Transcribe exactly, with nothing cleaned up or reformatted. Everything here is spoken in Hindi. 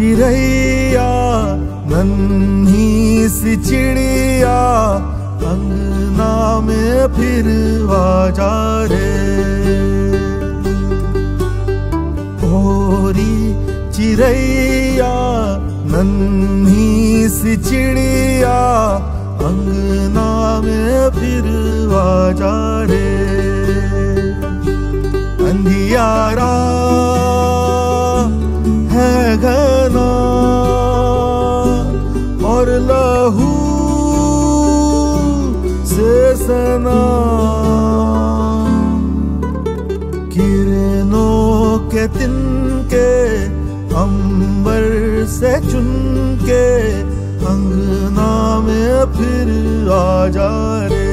चिड़ैया नन्ही सी चिड़िया अंगना में फिर आजा रे। ओरी चिड़ैया नन्ही सी चिड़िया अंगना में फिर आजा रे। अंधियारा है घना और लहू से सना, किरणों के तिनके अंबर से चुनके अंगना में फिर आजा रे।